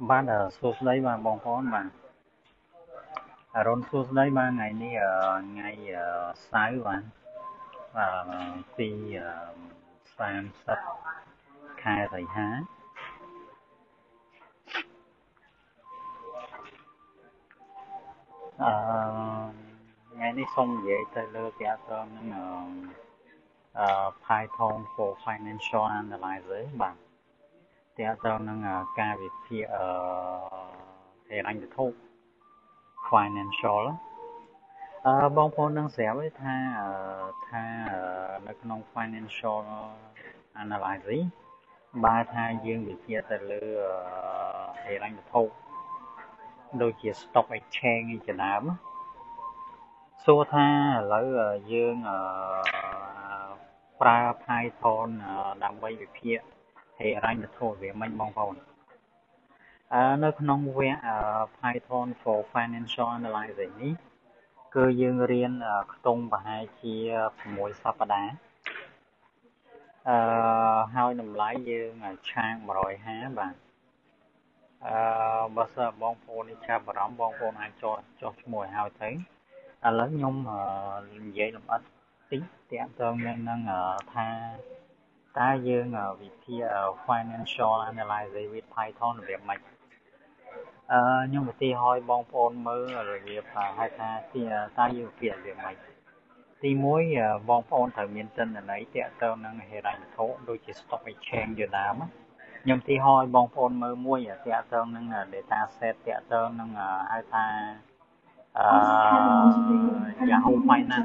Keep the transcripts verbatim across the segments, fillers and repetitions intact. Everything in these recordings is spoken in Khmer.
Bạn ở số đấy mà bóng phón mà ở rôn số đấy mà ngày ní ở ngày ở sáu bạn và khi sam sắp khai thầy há ngày ní xong vậy tới lơ kẻ tơ nên Python for financial analysis bạn kẻ tơ nên ca việc phía ở hệ anh thu financial Ờ, bong phôn đang xéo với tha ờ, tha ờ, nó không financial analysis ba tha dương bị chia từ lư hệ lãnh thổ đôi chia stock exchange cho nám số tha lỡ dương pra Python đang bay về phía hệ lãnh thổ về mình bong phôn nó không vẽ Python for financial analysis ní គឺយើងរៀនខ្ទង់ប្រហែលជា6សប្តាហ៍អឺហើយតម្លៃយើងឆាង150បាទអឺបើសិនបងប្អូនចាប់អារម្មណ៍បងប្អូនអាចចុះចុះឈ្មោះឲ្យហើយទៅឥឡូវខ្ញុំនិយាយលម្អិតតិចតាក់ទងនឹងថាតើយើងវិធី financial analysis with Python របៀបម៉េចអឺខ្ញុំឧទាហរណ៍បងប្អូនមើលរបៀបហៅថាទីតើយើងវារបៀបម៉េចទីមួយបងប្អូនត្រូវមានទិន្នន័យតាក់ទងនឹងហិរញ្ញវត្ថុដូចជា stock exchange ជាដើមខ្ញុំឧទាហរណ៍បងប្អូនមើលមួយតាក់ទងនឹង data set តាក់ទងនឹងហៅថាអឺ Yahoo Finance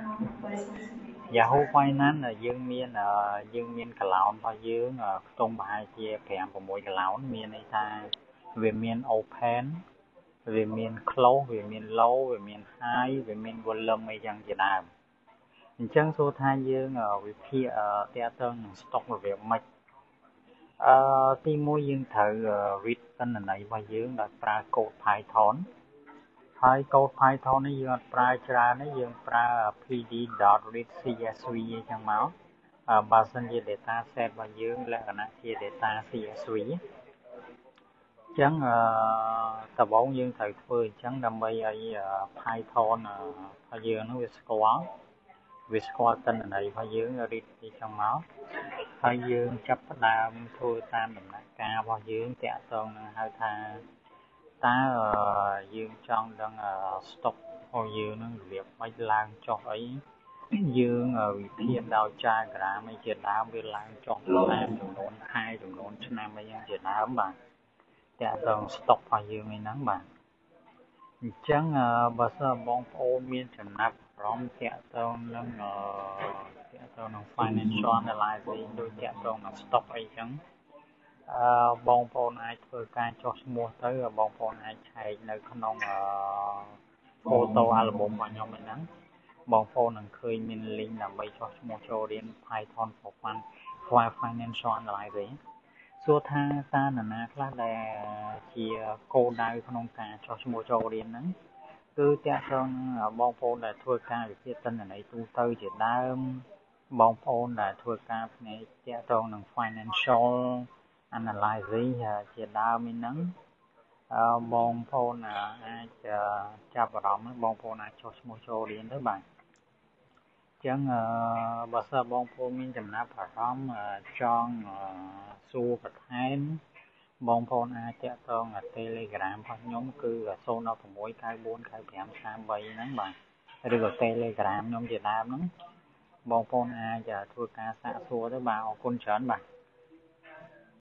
Yahoo Finance យើងមានយើងមានកឡោនរបស់យើងខ្ទង់ប្រហែលជា5 6កឡោនមានន័យថាវាមាន open វាមាន close វាមាន low វាមាន high វាមាន volume អីយ៉ាងជាដើមអញ្ចឹងសួរថាយើងវិភាគតាក់ទងនឹង stock របៀបម៉េចអឺទីមួយយើងត្រូវវិទ្យាទិន្នន័យរបស់យើងដោយប្រើកូដ Python ហើយកូដ Python នេះយើងអត់ប្រើច្រើនទេយើងប្រើ pd.readcsv អញ្ចឹងមកបើសិនជា data set របស់យើងលក្ខណៈជា data ซี เอส วี អញ្ចឹងដំបូងយើងត្រូវធ្វើអញ្ចឹងដើម្បីឲ្យ Python របស់យើងនោះវាស្គាល់វាស្គាល់ទិន្នន័យរបស់យើង read ពីចឹងមកហើយយើងចាប់ផ្ដើមធ្វើតាមដំណាក់កាលរបស់យើងតាក់ទងនឹងហៅថាតើយើងចង់ដឹង stock របស់យើងនឹងរបៀបម៉េចឡើងចុះអីយើងវិភាគដោយ diagram អីជាដើមវាឡើងចុះតាមចំនួនខែចំនួនឆ្នាំអីយ៉ាងជាដើមបាទតាក់ទង stock របស់យើងឯហ្នឹងបាទអញ្ចឹងបើសិនបងប្អូនមានចំណាប់អារម្មណ៍តាក់ទងនឹងតាក់ទងនឹង financial analysis ដូចតាក់ទងនឹង stock អីចឹងអឺបងប្អូនអាចធ្វើការចុះឈ្មោះទៅបងប្អូនអាចឆែកនៅក្នុង photo album របស់ខ្ញុំហ្នឹងបងប្អូននឹងឃើញមាន link ដើម្បីចុះឈ្មោះចូលរៀន Python for Fun for financial analysis សួរថាតើនរណាខ្លះដែលជាគោលដៅក្នុងការចុះឈ្មោះចូលរៀនហ្នឹងគឺតាក់ទងបងប្អូនដែលធ្វើការវិភាគទិន្នន័យទូទៅជាដើមបងប្អូនដែលធ្វើការផ្នែកតាក់ទងនឹង financial analysis ជាដើមហ្នឹងបងប្អូនអាចចាប់អារម្មណ៍បងប្អូនអាចចុះឈ្មោះចូលរៀនទៅបាទចឹងបើសិនបងប្អូនមានចំណាប់អារម្មណ៍ចង់សួរបន្ថែមបងប្អូនអាចតាក់ទង Telegram របស់ខ្ញុំគឺ ศูนย์ หก หก เก้า สี่ เก้า ห้า สาม สาม 3 ហ្នឹងបាទឬក៏ Telegram ខ្ញុំជាដើមហ្នឹងបងប្អូនអាចធ្វើការសាកសួរទៅបាទអរគុណច្រើនបាទ